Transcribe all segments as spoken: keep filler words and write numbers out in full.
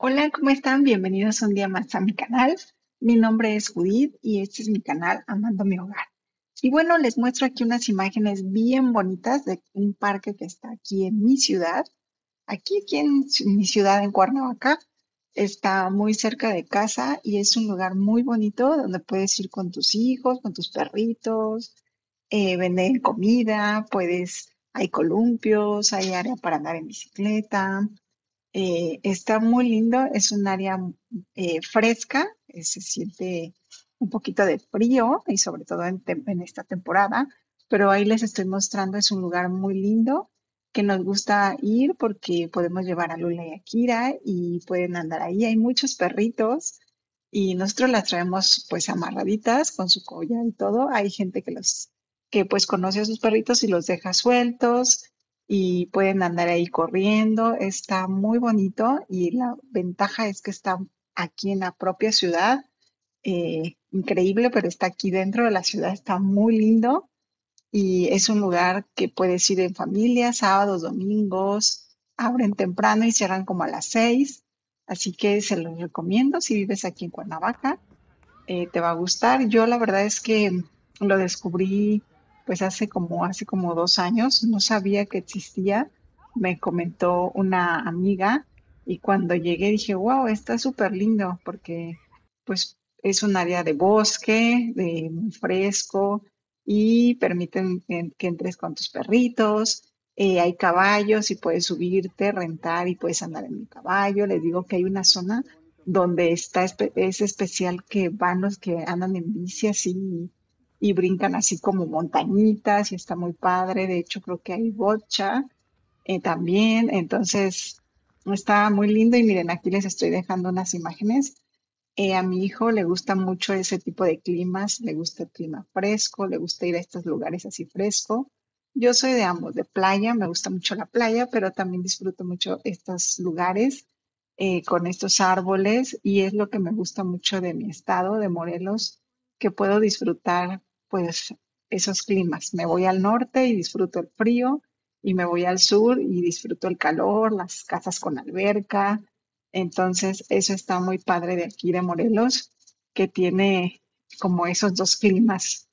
Hola, ¿cómo están? Bienvenidos un día más a mi canal. Mi nombre es Judith y este es mi canal Amando mi Hogar. Y bueno, les muestro aquí unas imágenes bien bonitas de un parque que está aquí en mi ciudad. Aquí, aquí en ci- mi ciudad, en Cuernavaca, está muy cerca de casa y es un lugar muy bonito donde puedes ir con tus hijos, con tus perritos, eh, venden comida, puedes, hay columpios, hay área para andar en bicicleta. Eh, está muy lindo, es un área eh, fresca, eh, se siente un poquito de frío y sobre todo en, tem- en esta temporada, pero ahí les estoy mostrando, es un lugar muy lindo que nos gusta ir porque podemos llevar a Lula y a Kira y pueden andar ahí. Hay muchos perritos y nosotros las traemos pues amarraditas con su collar y todo. Hay gente que los que pues conoce a sus perritos y los deja sueltos y pueden andar ahí corriendo. Está muy bonito y la ventaja es que está aquí en la propia ciudad. Eh, increíble, pero está aquí dentro de la ciudad, está muy lindo y es un lugar que puedes ir en familia, sábados, domingos, abren temprano y cierran como a las seis, así que se los recomiendo si vives aquí en Cuernavaca. Eh, te va a gustar. Yo la verdad es que lo descubrí pues hace como, hace como dos años, no sabía que existía, me comentó una amiga y cuando llegué dije, wow, está súper lindo porque pues es un área de bosque, de muy fresco y permiten que, que entres con tus perritos. Eh, hay caballos y puedes subirte, rentar y puedes andar en un caballo. Les digo que hay una zona donde está espe- es especial que van los que andan en bici así y brincan así como montañitas y está muy padre. De hecho, creo que hay bocha eh, también. Entonces, está muy lindo y miren, aquí les estoy dejando unas imágenes. Eh, a mi hijo le gusta mucho ese tipo de climas, le gusta el clima fresco, le gusta ir a estos lugares así fresco. Yo soy de ambos, de playa, me gusta mucho la playa, pero también disfruto mucho estos lugares eh, con estos árboles y es lo que me gusta mucho de mi estado, de Morelos, que puedo disfrutar pues esos climas. Me voy al norte y disfruto el frío y me voy al sur y disfruto el calor, las casas con alberca. Entonces, eso está muy padre de aquí de Morelos, que tiene como esos dos climas,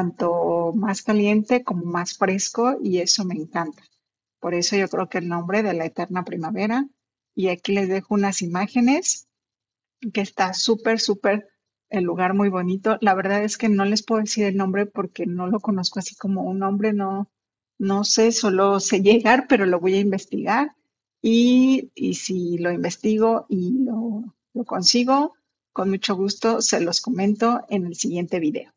tanto más caliente como más fresco, y eso me encanta. Por eso yo creo que el nombre de la eterna primavera. Y aquí les dejo unas imágenes que está súper, súper el lugar muy bonito. La verdad es que no les puedo decir el nombre porque no lo conozco así como un nombre, no, no sé, solo sé llegar, pero lo voy a investigar. Y, y si lo investigo y lo, lo consigo, con mucho gusto se los comento en el siguiente video.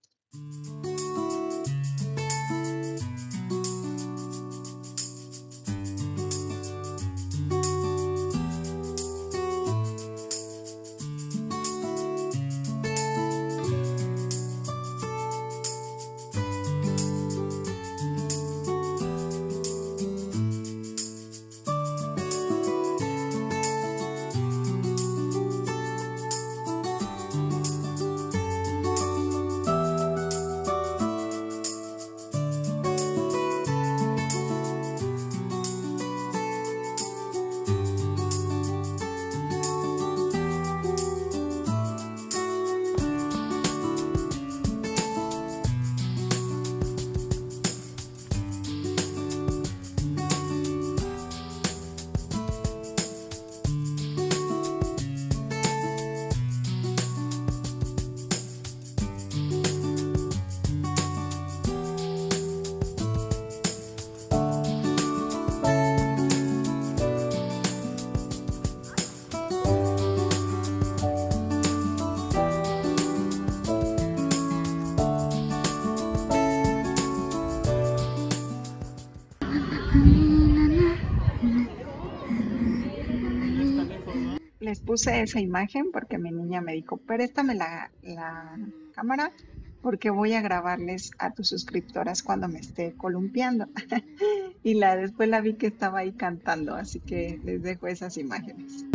Les puse esa imagen porque mi niña me dijo, préstame la, la cámara porque voy a grabarles a tus suscriptoras cuando me esté columpiando. Y la después la vi que estaba ahí cantando, así que les dejo esas imágenes.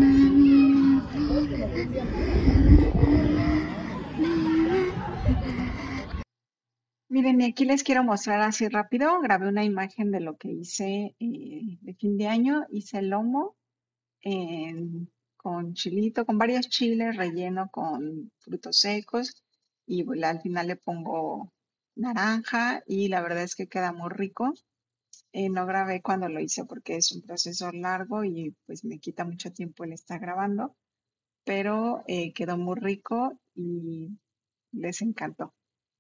Miren, y aquí les quiero mostrar así rápido. Grabé una imagen de lo que hice eh, de fin de año. Hice el lomo. con chilito, con varios chiles, relleno con frutos secos y bueno, al final le pongo naranja y la verdad es que queda muy rico. Eh, no grabé cuando lo hice porque es un proceso largo y pues me quita mucho tiempo el estar grabando, pero eh, quedó muy rico y les encantó.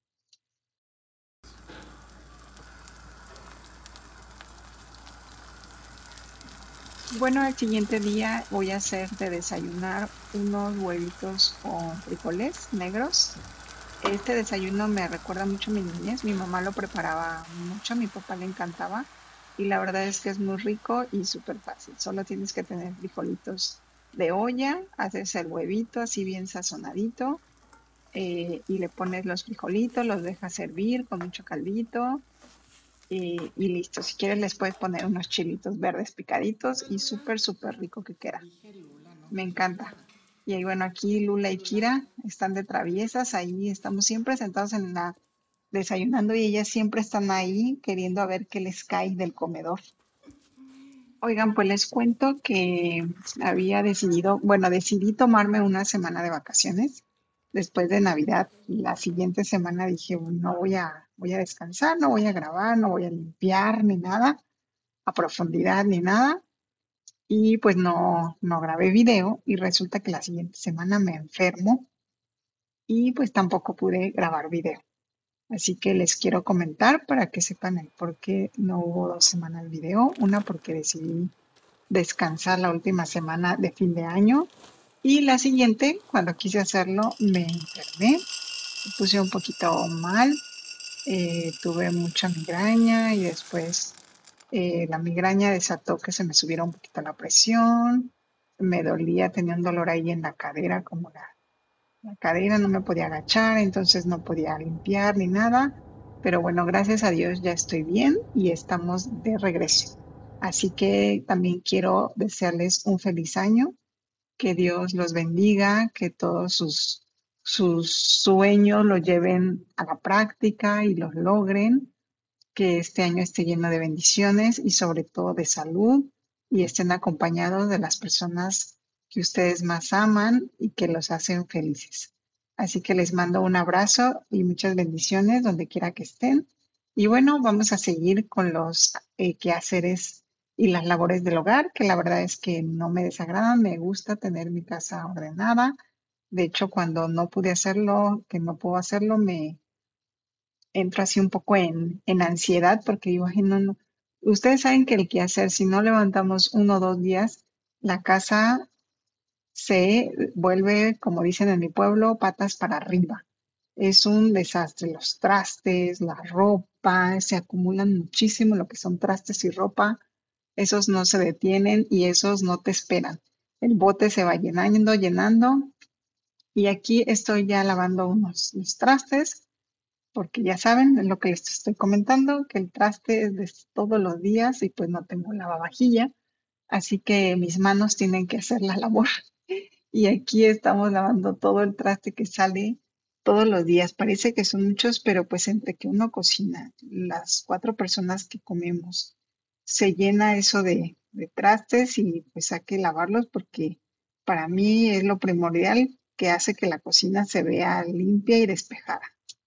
Bueno, al siguiente día voy a hacer de desayunar unos huevitos con frijoles negros. Este desayuno me recuerda mucho a mi niñez. Mi mamá lo preparaba mucho, a mi papá le encantaba y la verdad es que es muy rico y súper fácil. Solo tienes que tener frijolitos de olla, haces el huevito así bien sazonadito eh, y le pones los frijolitos, los dejas hervir con mucho caldito y, y listo. Si quieres les puedes poner unos chilitos verdes picaditos y súper, súper rico que queda. Me encanta. Y ahí, bueno, aquí Lula y Kira están de traviesas, ahí estamos siempre sentados en la desayunando y ellas siempre están ahí queriendo a ver qué les cae del comedor. Oigan, pues les cuento que había decidido, bueno, decidí tomarme una semana de vacaciones después de Navidad. La siguiente semana dije, no voy a, voy a descansar, no voy a grabar, no voy a limpiar ni nada a profundidad ni nada. Y pues no, no grabé video y resulta que la siguiente semana me enfermo y pues tampoco pude grabar video. Así que les quiero comentar para que sepan el por qué no hubo dos semanas de video. Una porque decidí descansar la última semana de fin de año y la siguiente, cuando quise hacerlo, me enfermé, me puse un poquito mal, eh, tuve mucha migraña y después eh, la migraña desató que se me subiera un poquito la presión, me dolía, tenía un dolor ahí en la cadera, como la, la cadera no me podía agachar, entonces no podía limpiar ni nada, pero bueno, gracias a Dios ya estoy bien y estamos de regreso. Así que también quiero desearles un feliz año, que Dios los bendiga, que todos sus, sus sueños los lleven a la práctica y los logren, que este año esté lleno de bendiciones y sobre todo de salud y estén acompañados de las personas que ustedes más aman y que los hacen felices. Así que les mando un abrazo y muchas bendiciones donde quiera que estén. Y bueno, vamos a seguir con los eh, quehaceres y las labores del hogar, que la verdad es que no me desagradan, me gusta tener mi casa ordenada. De hecho, cuando no pude hacerlo, que no puedo hacerlo, me, entro así un poco en, en ansiedad porque digo, "Ay, no, no". Ustedes saben que el quehacer, si no levantamos uno o dos días, la casa se vuelve, como dicen en mi pueblo, patas para arriba. Es un desastre. Los trastes, la ropa, se acumulan muchísimo lo que son trastes y ropa. Esos no se detienen y esos no te esperan. El bote se va llenando, llenando. Y aquí estoy ya lavando unos los trastes porque ya saben, es lo que les estoy comentando, que el traste es de todos los días y pues no tengo lavavajilla, así que mis manos tienen que hacer la labor. Y aquí estamos lavando todo el traste que sale todos los días. Parece que son muchos, pero pues entre que uno cocina, las cuatro personas que comemos, se llena eso de, de trastes y pues hay que lavarlos porque para mí es lo primordial que hace que la cocina se vea limpia y despejada.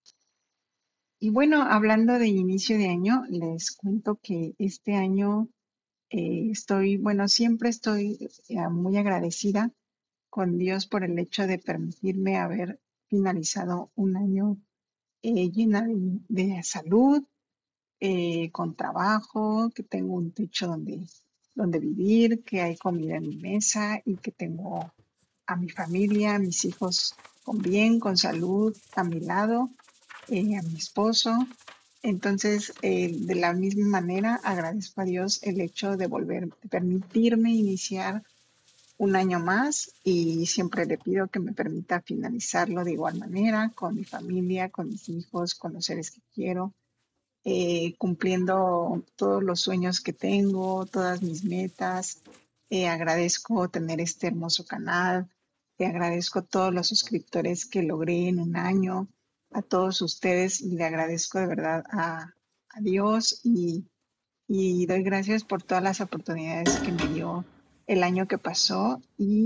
Y bueno, hablando de inicio de año, les cuento que este año eh, estoy, bueno, siempre estoy eh, muy agradecida con Dios por el hecho de permitirme haber finalizado un año eh, llena de, de salud, eh, con trabajo, que tengo un techo donde, donde vivir, que hay comida en mi mesa y que tengo a mi familia, a mis hijos con bien, con salud, a mi lado, eh, a mi esposo. Entonces, eh, de la misma manera, agradezco a Dios el hecho de volver, de permitirme iniciar un año más y siempre le pido que me permita finalizarlo de igual manera, con mi familia, con mis hijos, con los seres que quiero, eh, cumpliendo todos los sueños que tengo, todas mis metas. Eh, agradezco tener este hermoso canal. Te agradezco todos los suscriptores que logré en un año, a todos ustedes y le agradezco de verdad a, a Dios y, y doy gracias por todas las oportunidades que me dio el año que pasó y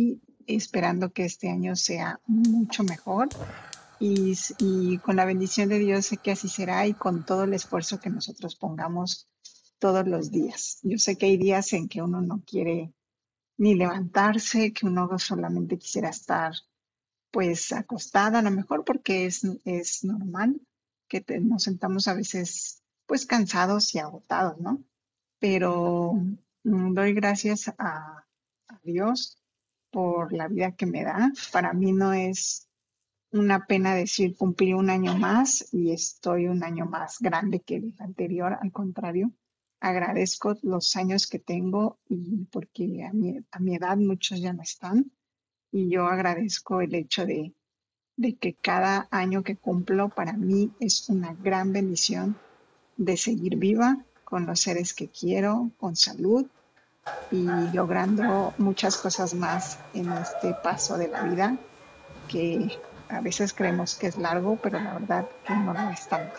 esperando que este año sea mucho mejor y, y con la bendición de Dios sé que así será y con todo el esfuerzo que nosotros pongamos todos los días. Yo sé que hay días en que uno no quiere ni levantarse, que uno solamente quisiera estar pues acostada, a lo mejor porque es, es normal que te- nos sentamos a veces pues cansados y agotados, ¿no? Pero mm, doy gracias a, a Dios por la vida que me da. Para mí no es una pena decir cumplí un año más y estoy un año más grande que el anterior, al contrario. Agradezco los años que tengo y porque a mi, a mi edad muchos ya no están y yo agradezco el hecho de, de que cada año que cumplo para mí es una gran bendición de seguir viva con los seres que quiero, con salud y logrando muchas cosas más en este paso de la vida que a veces creemos que es largo, pero la verdad que no lo es tanto.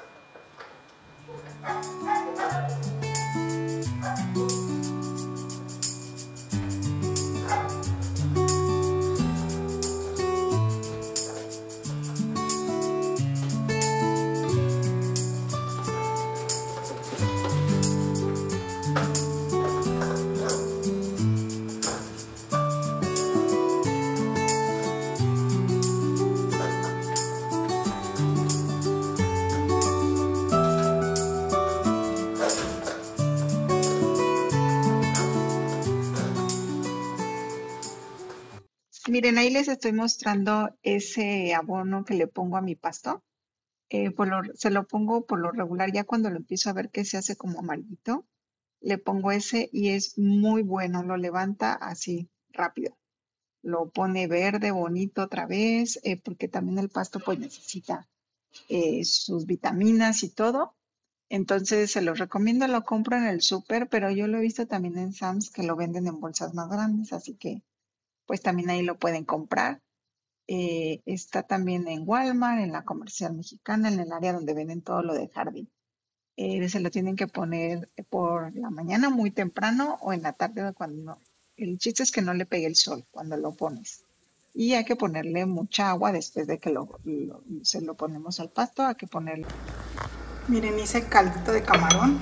Miren, ahí les estoy mostrando ese abono que le pongo a mi pasto. Eh, por lo- se lo pongo por lo regular ya cuando lo empiezo a ver que se hace como amarillito. Le pongo ese y es muy bueno, lo levanta así rápido. Lo pone verde, bonito otra vez, eh, porque también el pasto pues necesita eh, sus vitaminas y todo. Entonces se los recomiendo, lo compro en el súper, pero yo lo he visto también en Sam's que lo venden en bolsas más grandes, así que pues también ahí lo pueden comprar. Eh, está también en Walmart, en la comercial mexicana, en el área donde venden todo lo de jardín. Eh, se lo tienen que poner por la mañana muy temprano o en la tarde cuando no. El chiste es que no le pegue el sol cuando lo pones. Y hay que ponerle mucha agua después de que lo, lo- se lo ponemos al pasto. Hay que ponerle. Miren, hice caldito de camarón.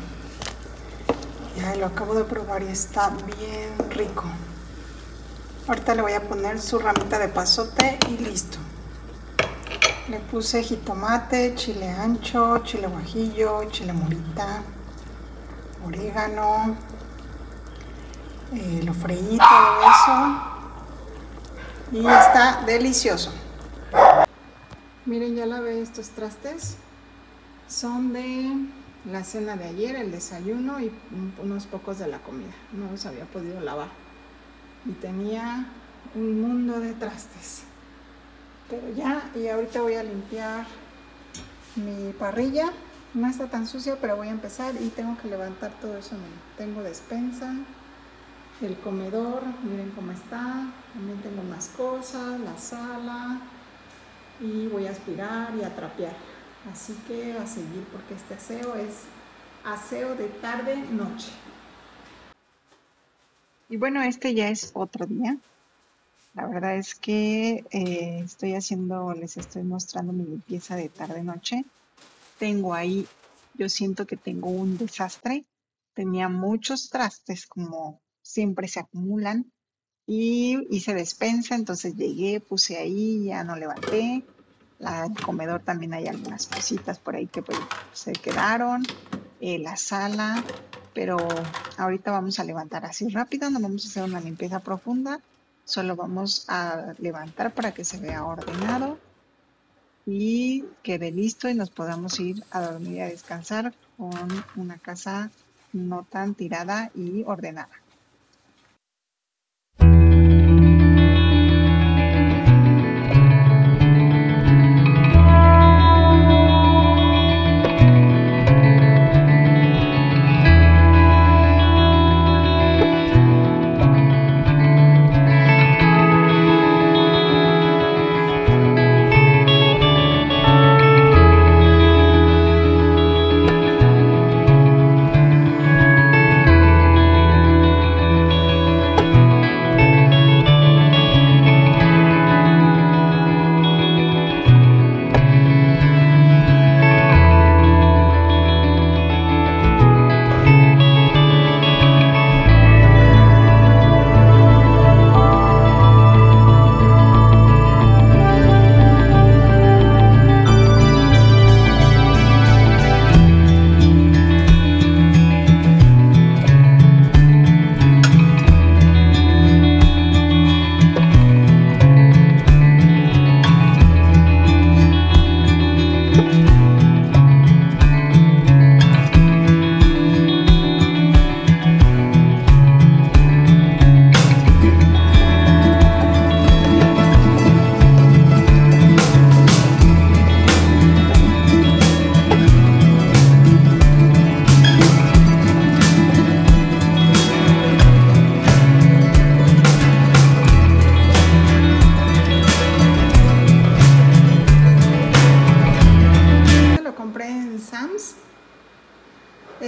Ya lo acabo de probar y está bien rico. Ahorita le voy a poner su ramita de pasote y listo. Le puse jitomate, chile ancho, chile guajillo, chile morita, orégano, eh, lo freí todo eso y está delicioso. Miren, ya lavé estos trastes. Son de la cena de ayer, el desayuno y unos pocos de la comida. No los había podido lavar. Y tenía un mundo de trastes. Pero ya, y ahorita voy a limpiar mi parrilla. No está tan sucia, pero voy a empezar y tengo que levantar todo eso. Miren, tengo despensa, el comedor, miren cómo está. También tengo más cosas, la sala. Y voy a aspirar y a trapear. Así que a seguir porque este aseo es aseo de tarde-noche. Y bueno, este ya es otro día. La verdad es que eh, estoy haciendo, les estoy mostrando mi limpieza de tarde-noche. Tengo ahí, yo siento que tengo un desastre. Tenía muchos trastes, como siempre se acumulan, y hice despensa, entonces llegué, puse ahí, ya no levanté. La, el comedor también hay algunas cositas por ahí que pues, se quedaron. Eh, la sala, pero ahorita vamos a levantar así rápido, no vamos a hacer una limpieza profunda, solo vamos a levantar para que se vea ordenado y quede listo y nos podamos ir a dormir y a descansar con una casa no tan tirada y ordenada.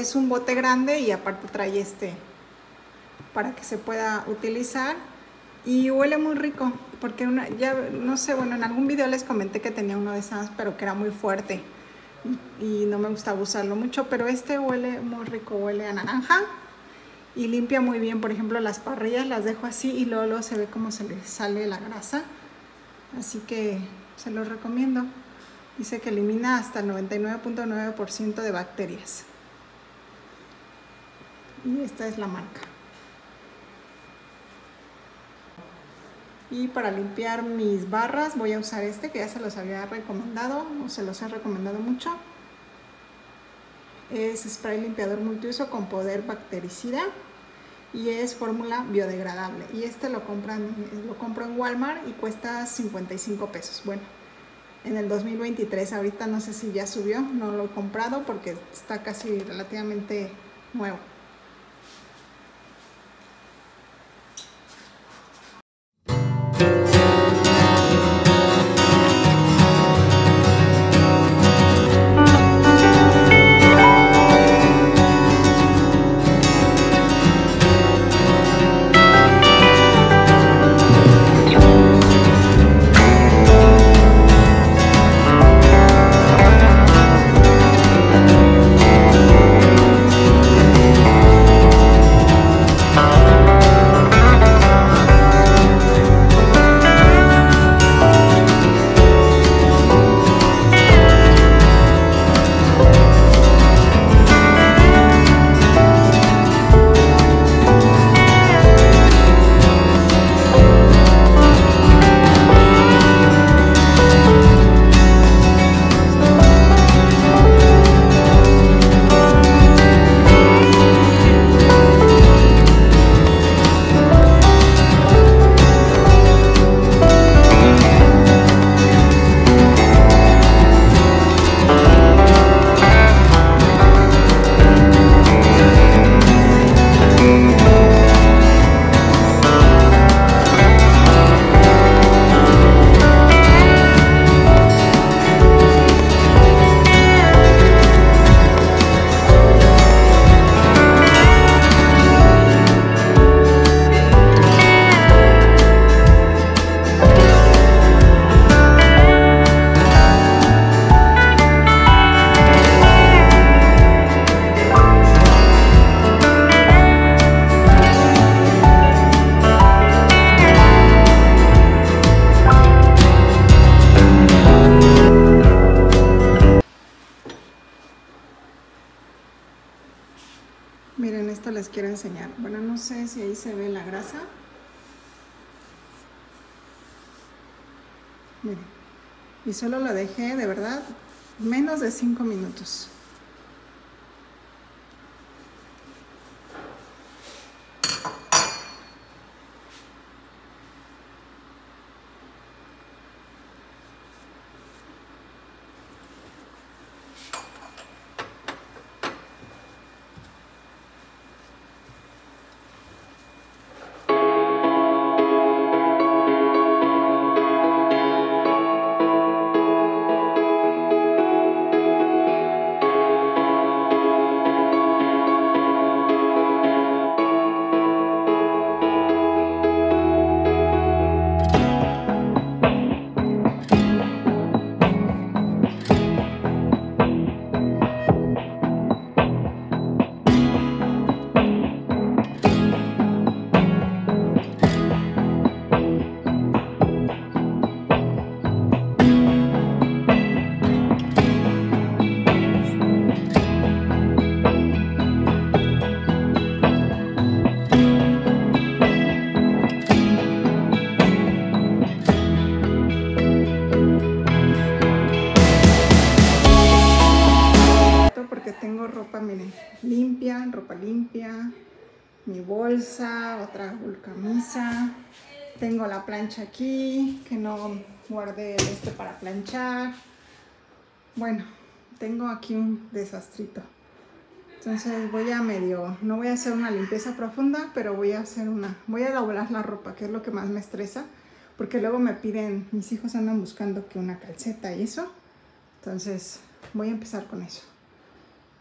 es un bote grande y aparte trae este para que se pueda utilizar. Y huele muy rico, porque una, ya no sé, bueno, en algún video les comenté que tenía uno de esas, pero que era muy fuerte y, y no me gustaba usarlo mucho, pero este huele muy rico, huele a naranja y limpia muy bien. Por ejemplo, las parrillas las dejo así y luego, luego se ve cómo se les sale la grasa, así que se los recomiendo. Dice que elimina hasta el noventa y nueve punto nueve por ciento de bacterias y esta es la marca. Y para limpiar mis barras voy a usar este que ya se los había recomendado o se los he recomendado mucho. Es spray limpiador multiuso con poder bactericida y es fórmula biodegradable. Y este lo compran, lo compro en Walmart y cuesta cincuenta y cinco pesos. Bueno, en el dos mil veintitrés, ahorita no sé si ya subió, no lo he comprado porque está casi relativamente nuevo. Miren, esto les quiero enseñar. Bueno, no sé si ahí se ve la grasa. Miren. Y solo lo dejé, de verdad, menos de cinco minutos. Tengo ropa, miren, limpia, ropa limpia, mi bolsa, otra camisa, tengo la plancha aquí, que no guardé este para planchar. Bueno, tengo aquí un desastrito. Entonces voy a medio, no voy a hacer una limpieza profunda, pero voy a hacer una, voy a doblar la ropa, que es lo que más me estresa, porque luego me piden, mis hijos andan buscando que una calceta y eso. Entonces voy a empezar con eso.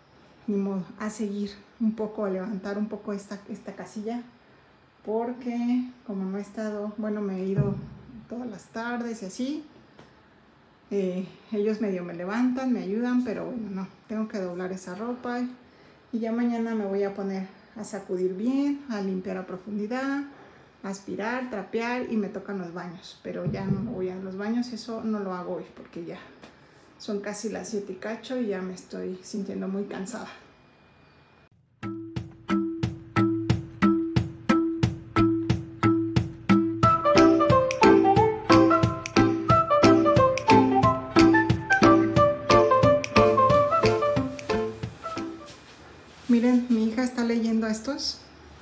ni modo, a seguir un poco, a levantar un poco esta, esta casilla, porque como no he estado, bueno, me he ido todas las tardes y así, eh, ellos medio me levantan, me ayudan, pero bueno, no, tengo que doblar esa ropa y ya mañana me voy a poner a sacudir bien, a limpiar a profundidad, a aspirar, trapear y me tocan los baños, pero ya no voy a los baños, eso no lo hago hoy porque ya son casi las siete y cacho y ya me estoy sintiendo muy cansada. Miren, mi hija está leyendo estos.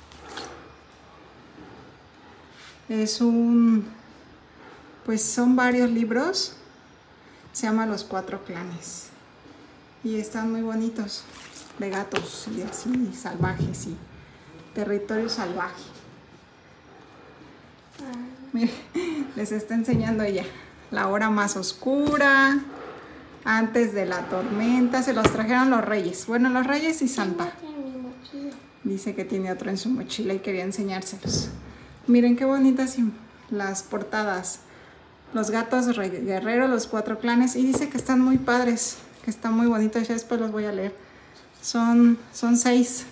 Es un, pues son varios libros. Se llama Los Cuatro Clanes. Y están muy bonitos. De gatos y así, salvajes y territorio salvaje. Miren, les está enseñando ella. La hora más oscura. Antes de la tormenta. Se los trajeron los reyes. Bueno, los reyes y Santa. Dice que tiene otro en su mochila y quería enseñárselos. Miren qué bonitas las portadas. Los gatos guerreros, los cuatro clanes. Y dice que están muy padres, que están muy bonitos. Ya después los voy a leer. Son, son seis.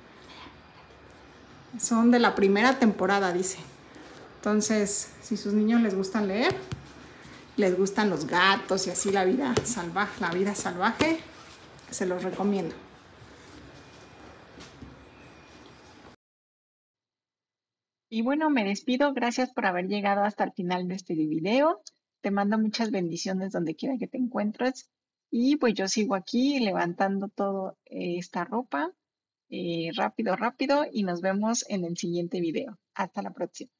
Son de la primera temporada, dice. Entonces, si sus niños les gustan leer, les gustan los gatos y así la vida salvaje, la vida salvaje, se los recomiendo. Y bueno, me despido. Gracias por haber llegado hasta el final de este video. Te mando muchas bendiciones donde quiera que te encuentres. Y pues yo sigo aquí levantando toda esta ropa eh, rápido, rápido. Y nos vemos en el siguiente video. Hasta la próxima.